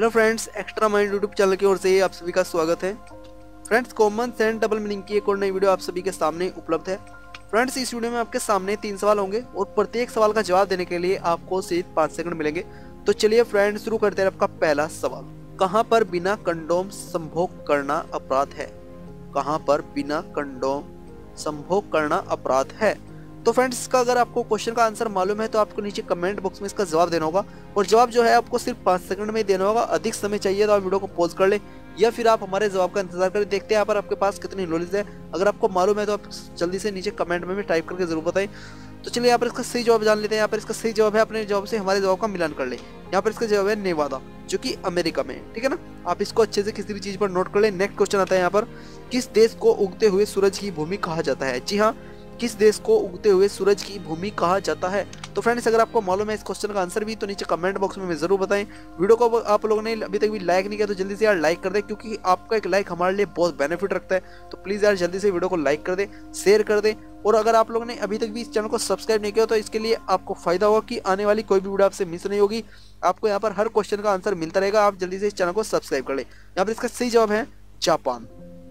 Hello friends, extra mind YouTube channel की ओर से आप सभी का स्वागत है। Friends, common sense double meaning की एक और नई वीडियो आप सभी के सामने उपलब्ध है। फ्रेंड्स, इस वीडियो में आपके सामने 3 सवाल होंगे और प्रत्येक सवाल का जवाब देने के लिए आपको सिर्फ 5 सेकंड मिलेंगे। तो चलिए फ्रेंड्स, शुरू करते हैं आपका पहला सवाल। कहां पर बिना कंडोम संभोग करना अपराध है? कहां पर बिना कंडोम संभोग करना अपराध है? तो फ्रेंड्स, इसका अगर आपको क्वेश्चन का आंसर मालूम है तो आपको नीचे कमेंट बॉक्स में इसका जवाब देना होगा और जवाब जो है आपको सिर्फ 5 सेकंड में देना होगा। अधिक समय चाहिए तो आप वीडियो को पॉज कर ले या फिर आप हमारे जवाब का इंतजार करें। देखते हैं यहाँ पर आपके पास कितनी नॉलेज है। अगर आपको मालूम है तो आप जल्दी से नीचे कमेंट में भी टाइप करके जरूर बताएं। तो चलिए यहाँ पर इसका सही जवाब जान लेते हैं। यहाँ पर इसका सही जवाब है, अपने जवाब से हमारे जवाब का मिलान कर ले। यहाँ पर इसका जवाब है नेवादा, जो कि अमेरिका में है। ठीक है ना, आप इसको अच्छे से किसी भी चीज पर नोट कर ले। नेक्स्ट क्वेश्चन आता है यहाँ पर, किस देश को उगते हुए सूरज की भूमि कहा जाता है? जी हाँ, किस देश को उगते हुए सूरज की भूमि कहा जाता है? तो फ्रेंड्स, अगर आपको मालूम है इस क्वेश्चन का आंसर भी तो नीचे कमेंट बॉक्स में जरूर बताएं। वीडियो को आप लोगों ने अभी तक भी लाइक नहीं किया तो जल्दी से यार लाइक कर दें, क्योंकि आपका एक लाइक हमारे लिए बहुत बेनिफिट रखता है। तो प्लीज यार जल्दी से वीडियो को लाइक कर दें, शेयर कर दें। और अगर आप लोगों ने अभी तक भी इस चैनल को सब्सक्राइब नहीं किया तो इसके लिए आपको फायदा होगा कि आने वाली कोई भी वीडियो आपसे मिस नहीं होगी। आपको यहाँ पर हर क्वेश्चन का आंसर मिलता रहेगा। आप जल्दी से इस चैनल को सब्सक्राइब कर ले। यहाँ पर इसका सही जवाब है जापान।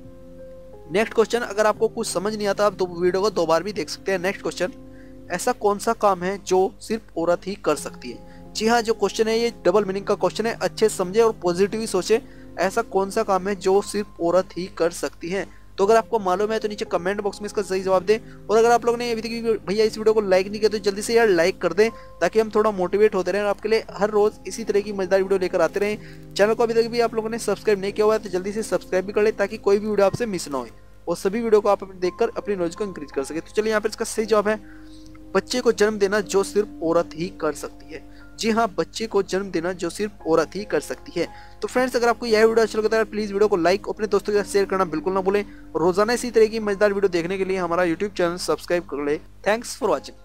नेक्स्ट क्वेश्चन, अगर आपको कुछ समझ नहीं आता आप तो वीडियो को 2 बार भी देख सकते हैं। नेक्स्ट क्वेश्चन, ऐसा कौन सा काम है जो सिर्फ औरत ही कर सकती है? जी हाँ, जो क्वेश्चन है ये डबल मीनिंग का क्वेश्चन है। अच्छे समझे और पॉजिटिव सोचे। ऐसा कौन सा काम है जो सिर्फ औरत ही कर सकती है? तो अगर आपको मालूम है तो नीचे कमेंट बॉक्स में इसका सही जवाब दें। और अगर आप लोगों ने अभी तक भैया इस वीडियो को लाइक नहीं किया तो जल्दी से यार लाइक कर दें, ताकि हम थोड़ा मोटिवेट होते रहें और आपके लिए हर रोज इसी तरह की मजेदार वीडियो लेकर आते रहें। चैनल को अभी तक भी आप लोगों ने सब्सक्राइब नहीं किया हुआ है तो जल्दी से सब्सक्राइब भी कर ले, ताकि कोई भी वीडियो आपसे मिस ना हो और सभी वीडियो को आप देखकर अपनी नॉलेज को इंक्रीज कर सके। तो चलिए यहाँ पर इसका सही जवाब है बच्चे को जन्म देना जो सिर्फ औरत ही कर सकती है। जी हाँ, बच्चे को जन्म देना जो सिर्फ औरत ही कर सकती है। तो फ्रेंड्स, अगर आपको यह वीडियो अच्छा लगता है प्लीज वीडियो को लाइक अपने दोस्तों के साथ शेयर करना बिल्कुल ना भूलें। रोजाना इसी तरह की मजेदार वीडियो देखने के लिए हमारा यूट्यूब चैनल सब्सक्राइब कर ले। Thanks for watching.